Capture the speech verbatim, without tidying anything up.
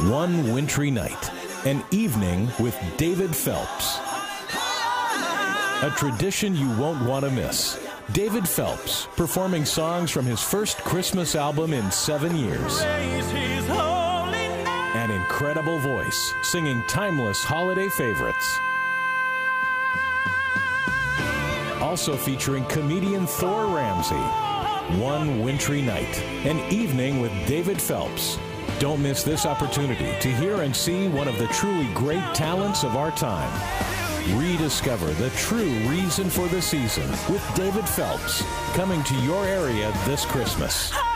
One Wintry Night, an evening with David Phelps. A tradition you won't want to miss. David Phelps, performing songs from his first Christmas album in seven years. An incredible voice, singing timeless holiday favorites. Also featuring comedian Thor Ramsey. One Wintry Night, an evening with David Phelps. Don't miss this opportunity to hear and see one of the truly great talents of our time. Rediscover the true reason for the season with David Phelps, coming to your area this Christmas.